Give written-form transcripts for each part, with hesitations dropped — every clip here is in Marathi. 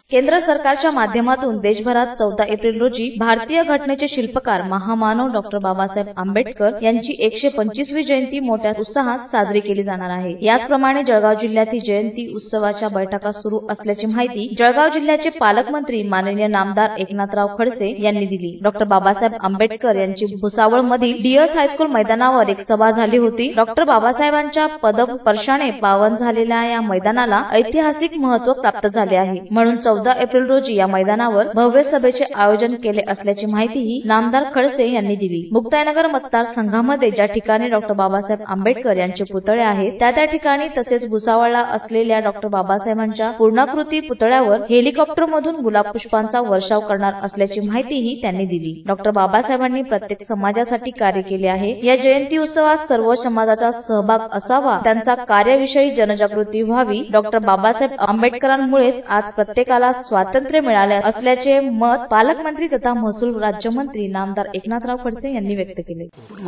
केंद्र सरकारच्या माध्यमातून देशभरात 14 एप्रिल रोजी भारतीय घटनेचे शिल्पकार महामानव डॉक्टर बाबासाहेब आंबेडकर यांची 125वी जयंती मोठ्या उत्साहात साजरी केली जाणार आहे। याचप्रमाणे जळगाव जिल्ह्यातील जयंती उत्सवाच्या बैठका सुरू असल्याची माहिती जळगाव जिल्ह्याचे पालकमंत्री माननीय नामदार एकनाथराव खडसे यांनी दिली। डॉक्टर बाबासाहेब आंबेडकर यांची भुसावळ मधील डीएस हायस्कूल मैदानावर एक सभा झाली होती। डॉक्टर बाबासाहेबांच्या पदस्पर्शाने पावन झालेल्या या मैदानाला ऐतिहासिक महत्त्व प्राप्त झाले आहे, म्हणून 14 एप्रिल रोजी या मैदानावर भव्य सभेचे आयोजन केले असल्याची माहितीही नामदार खडसे यांनी दिली। मुक्ताईनगर मतदारसंघामध्ये ज्या ठिकाणी डॉक्टर बाबासाहेब आंबेडकर यांचे पुतळे आहेत त्या ठिकाणी तसेच भुसावळला असलेल्या डॉक्टर बाबासाहेबांच्या पूर्णाकृती पुतळ्यावर हेलिकॉप्टरमधून गुलाब पुष्पांचा वर्षाव करणार असल्याची माहितीही त्यांनी दिली। डॉक्टर बाबासाहेबांनी प्रत्येक समाजासाठी कार्य केले आहे। या जयंती उत्सवात सर्व समाजाचा सहभाग असावा, त्यांचा कार्याविषयी जनजागृती व्हावी। डॉक्टर बाबासाहेब आंबेडकरांमुळेच आज प्रत्येकाला स्वातंत्र्य मिळाले असल्याचे मत पालकमंत्री तथा महसूल राज्यमंत्री नामदार एकनाथराव खडसे यांनी व्यक्त केले।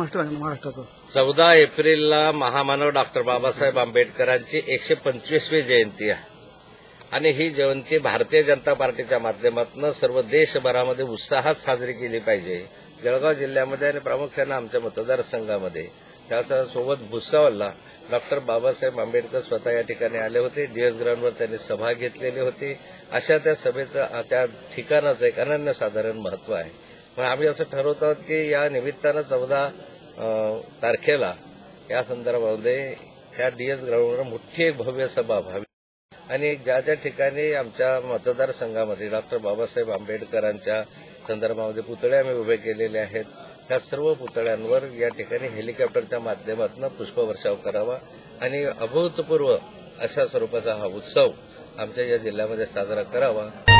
14 एप्रिलला महामानव डॉक्टर बाबासाहेब आंबेडकरांची 125वी जयंती आहे आणि ही जयंती भारतीय जनता पार्टीच्या माध्यमातून सर्व देशभरामध्ये उत्साहात साजरी केली पाहिजे। जळगाव जिल्ह्यामध्ये आणि प्रामुख्याने आमच्या मतदारसंघामध्ये त्याच्यासोबत भुसावळला डॉक्टर बाबासाहेब आंबेडकर स्वतः या ठिकाणी आले होते। डीएस ग्राउंडवर त्यांनी सभा घेतलेली होती। अशा त्या सभेचं त्या ठिकाणाचं एक अनन्यसाधारण महत्व आहे। पण आम्ही असं ठरवत आहोत की या निमित्तानं 14 तारखेला या संदर्भामध्ये या डीएस ग्राउंडवर मोठी एक भव्य सभा व्हावी आणि ज्या ज्या ठिकाणी आमच्या मतदारसंघामध्ये डॉक्टर बाबासाहेब आंबेडकरांच्या संदर्भामध्ये पुतळे आम्ही उभे केलेले आहेत त्या सर्व पुतळ्यांवर या ठिकाणी हेलिकॉप्टरच्या माध्यमातून पुष्पवर्षाव करावा आणि अभूतपूर्व अशा स्वरूपाचा हा उत्सव आमच्या या जिल्ह्यामध्ये साजरा करावा।